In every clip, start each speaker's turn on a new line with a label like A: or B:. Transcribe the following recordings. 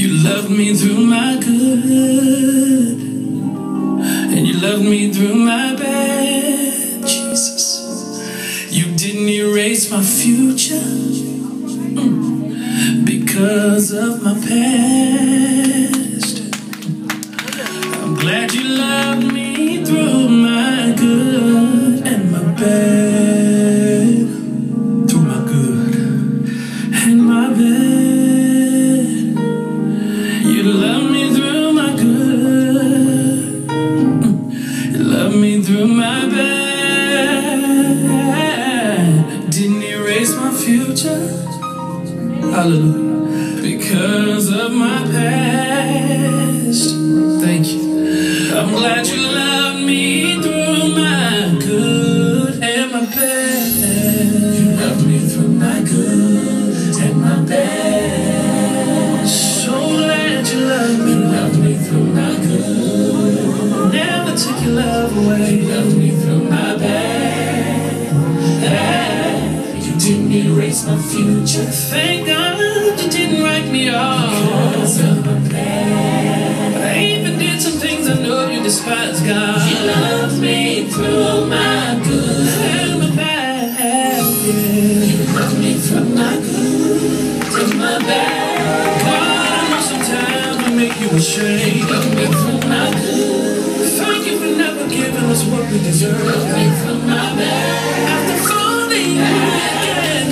A: You loved me through my good, and you loved me through my bad, Jesus. You didn't erase my future because of my past. I'm glad you loved me through my good and my bad. Through my good and my bad. You love me through my good. You love me through my bad. Didn't erase my future. Hallelujah. Because of my past. Thank you. I'm glad you loved me through my good and my bad. You loved me through my good and my bad. So glad you loved me. You loved me through my good. Never took your love away. You loved me through my bad. You didn't erase my future. Thank God you didn't write me off. Because of my bad. I even did some things I know you despise, God. You loved me through my good and my bad. Yeah. You loved me through my good and my bad. God, I know sometimes we make you ashamed. You loved me through my good. Thank you for never giving us what we deserve. You loved me through my bad. After falling again,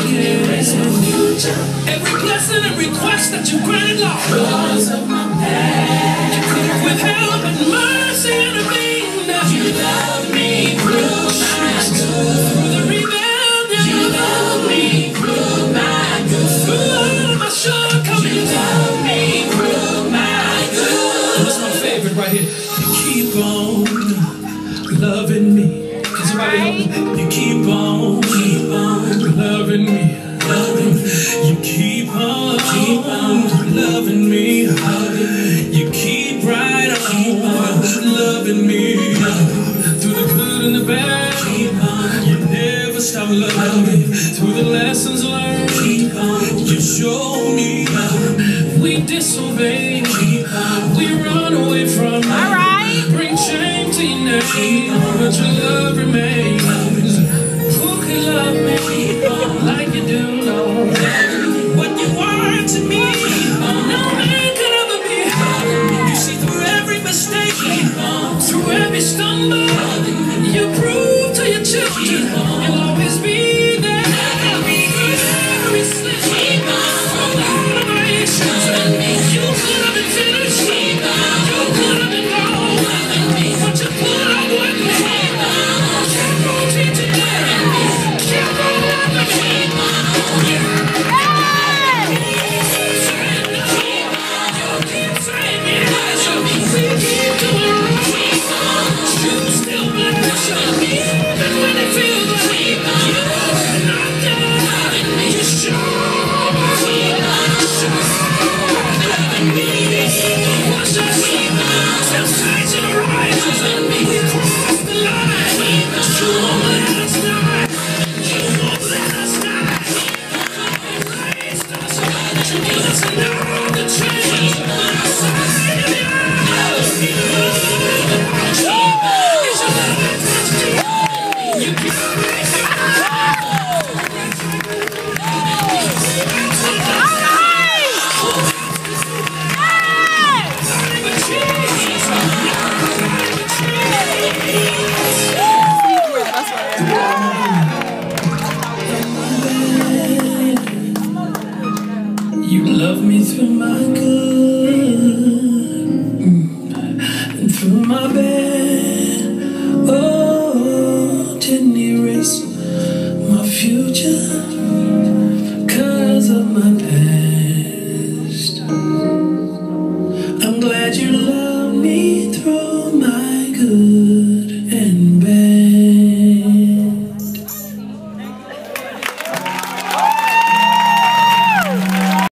A: every blessing and request that you granted, Lord, because of my past. You could have withheld, but mercy intervened. You love me through my good. Through the rebound, you love me through my good. Through all of my shortcomings, you love me through my good. That's my favorite right here. You keep on loving me. Can somebody help me? You keep on loving me. You keep on loving me. You keep right on loving me. Through the good and the bad, you never stop loving me. Through the lessons learned, you show me. We disobey, we run away from you. Bring shame to your name, but your love remains. Who can love me like you do, Lord? What you are to me, no man could ever be. You see through every mistake, through every stumble, you prove to your children you'll always be there. Every slip, through all of my issues, you could have been finished, you could have been gone, but you put up with me. Keep on teaching me, keep on loving me. You love me through my good.